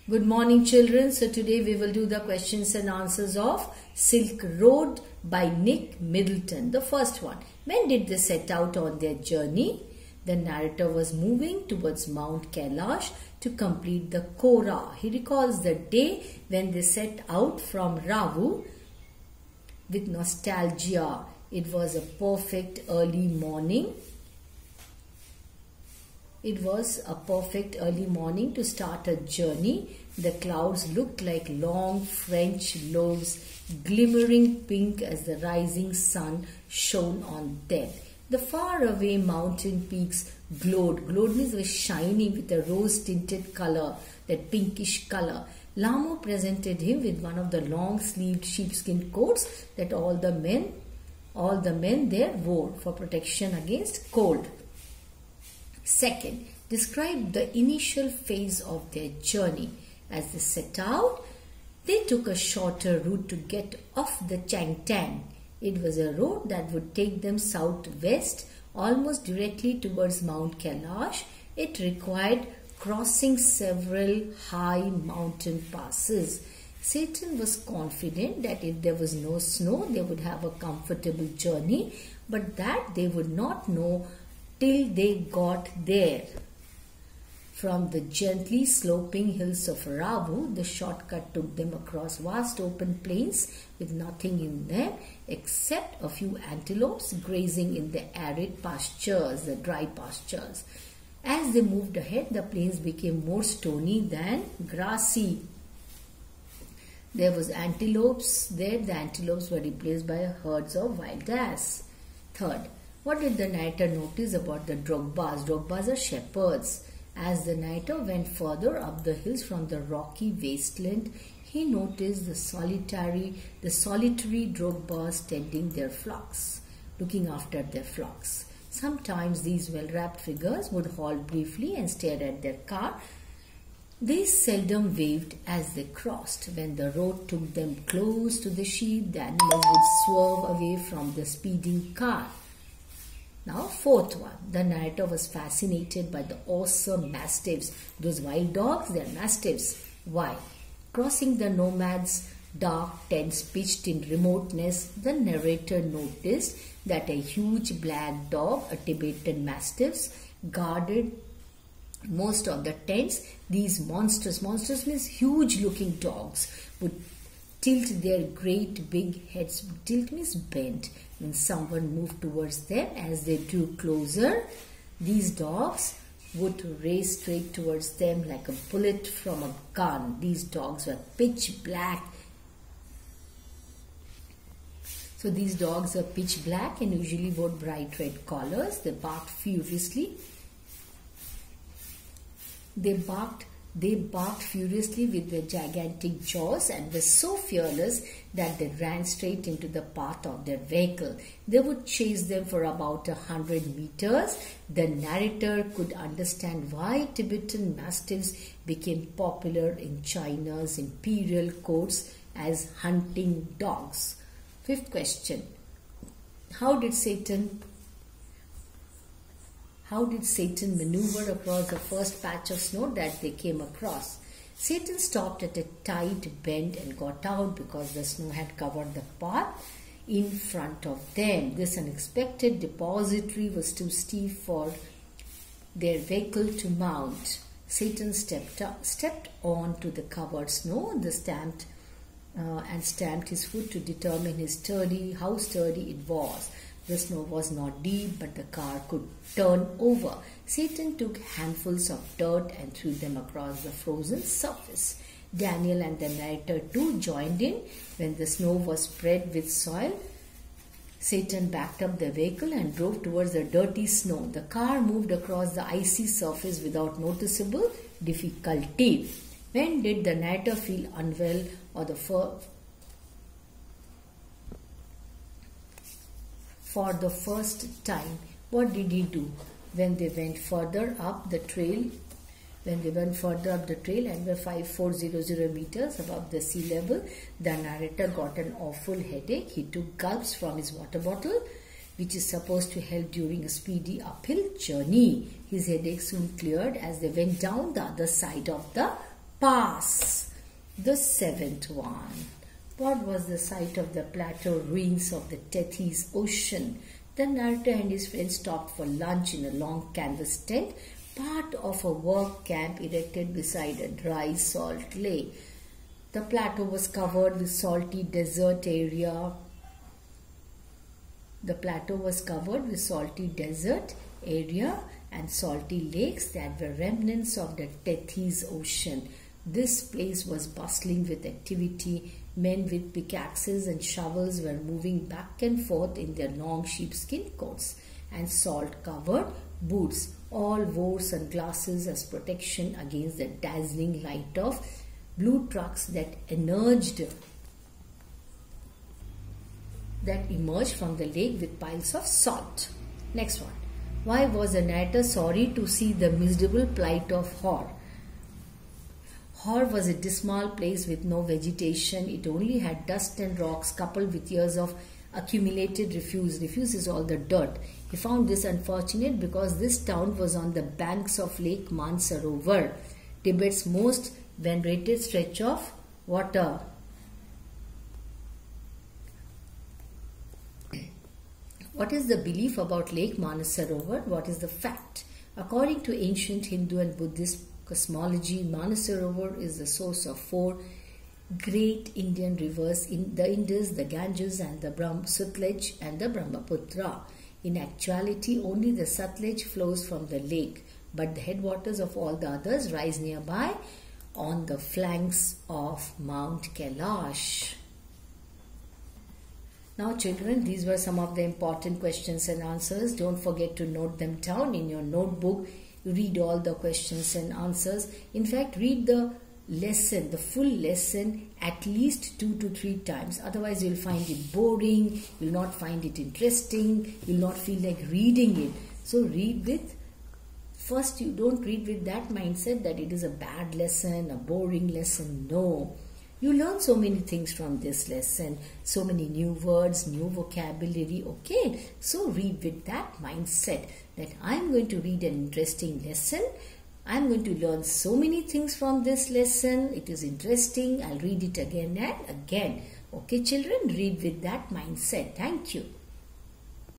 Good morning, children. So today we will do the questions and answers of Silk Road by Nick Middleton. The first one. When did they set out on their journey? The narrator was moving towards Mount Kailash to complete the Korah. He recalls the day when they set out from Ravu with nostalgia. It was a perfect early morning. It was a perfect early morning to start a journey. The clouds looked like long French loaves, glimmering pink as the rising sun shone on them. The faraway mountain peaks glowed. Glowed means were shiny with a rose-tinted color, that pinkish color. Lamo presented him with one of the long-sleeved sheepskin coats that all the men there wore for protection against cold. Second, describe the initial phase of their journey. As they set out, they took a shorter route to get off the Changtang. It was a road that would take them southwest, almost directly towards Mount Kailash. It required crossing several high mountain passes. Satan was confident that if there was no snow, they would have a comfortable journey, but that they would not know till they got there. From the gently sloping hills of Ravu, the shortcut took them across vast open plains with nothing in them except a few antelopes grazing in the arid pastures, the dry pastures. As they moved ahead, the plains became more stony than grassy. There was antelopes there. The antelopes were replaced by herds of wild ass. Third, what did the narrator notice about the Drogbas? Drogbas are shepherds. As the narrator went further up the hills from the rocky wasteland, he noticed the solitary Drogbas tending their flocks, looking after their flocks. Sometimes these well-wrapped figures would halt briefly and stare at their car. They seldom waved as they crossed. When the road took them close to the sheep, the animals would swerve away from the speeding car. Now, fourth one. The narrator was fascinated by the awesome mastiffs. Those wild dogs, they are mastiffs. Why? Crossing the nomads' dark tents pitched in remoteness, the narrator noticed that a huge black dog, a Tibetan mastiff, guarded most of the tents. These monsters means huge looking dogs, would tilt their great big heads. Tilt means bend. When someone moved towards them, as they drew closer, these dogs would race straight towards them like a bullet from a gun. These dogs were pitch black. So these dogs are pitch black and usually wore bright red collars. They barked furiously. They barked furiously with their gigantic jaws and were so fearless that they ran straight into the path of their vehicle. They would chase them for about 100 meters. The narrator could understand why Tibetan mastiffs became popular in China's imperial courts as hunting dogs. Fifth question. How did Satan maneuver across the first patch of snow that they came across? Satan stopped at a tight bend and got out because the snow had covered the path in front of them. This unexpected depository was too steep for their vehicle to mount. Satan stepped onto the covered snow and stamped his foot to determine how sturdy it was. The snow was not deep, but the car could turn over. Satan took handfuls of dirt and threw them across the frozen surface. Daniel and the narrator too joined in. When the snow was spread with soil, Satan backed up the vehicle and drove towards the dirty snow. The car moved across the icy surface without noticeable difficulty. When did the narrator feel unwell for the first time? What did he do? When they went further up the trail and were 5400 meters above the sea level, the narrator got an awful headache. He took gulps from his water bottle, which is supposed to help during a speedy uphill journey. His headache soon cleared as they went down the other side of the Pass. The seventh one. What was the site of the plateau ruins of the Tethys Ocean? The narrator and his friends stopped for lunch in a long canvas tent, part of a work camp erected beside a dry salt lake. The plateau was covered with salty desert area. The plateau was covered with salty desert area and salty lakes that were remnants of the Tethys Ocean. This place was bustling with activity. Men with pickaxes and shovels were moving back and forth in their long sheepskin coats and salt-covered boots. All wore sunglasses as protection against the dazzling light of blue trucks that emerged from the lake with piles of salt. Next one. Why was the narrator sorry to see the miserable plight of Hor? Hor was a dismal place with no vegetation. It only had dust and rocks coupled with years of accumulated refuse. Refuse is all the dirt. He found this unfortunate because this town was on the banks of Lake Mansarovar, Tibet's most venerated stretch of water. What is the belief about Lake Manasarovar? What is the fact? According to ancient Hindu and Buddhist cosmology, Manasarovar is the source of four great Indian rivers in the Indus, the Ganges, and the Sutlej and the Brahmaputra. In actuality, only the Sutlej flows from the lake, but the headwaters of all the others rise nearby on the flanks of Mount Kailash. Now children, these were some of the important questions and answers. Don't forget to note them down in your notebook. Read all the questions and answers. In fact, read the lesson, the full lesson at least 2 to 3 times. Otherwise, you'll find it boring, you'll not find it interesting, you'll not feel like reading it. So read with, first you don't read with that mindset that it is a bad lesson, a boring lesson. No. You learn so many things from this lesson, so many new words, new vocabulary, okay? So read with that mindset that I'm going to read an interesting lesson. I'm going to learn so many things from this lesson. It is interesting. I'll read it again and again. Okay, children, read with that mindset. Thank you.